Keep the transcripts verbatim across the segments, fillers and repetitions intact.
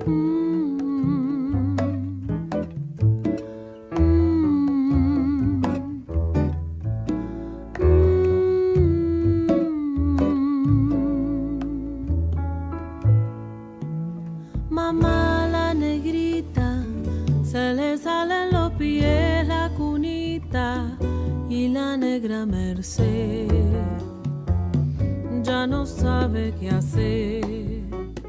Mamá la negrita, se le salen los pies la cunita y la negra Merced ya no sabe qué hacer.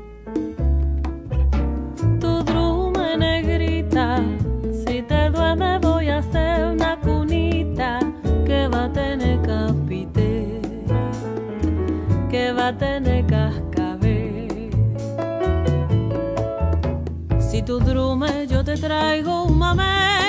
Tu drume negrita, si te duerme voy a hacer una cunita que va a tener capite, que va a tener cascabel. Si tu drume yo te traigo un mamé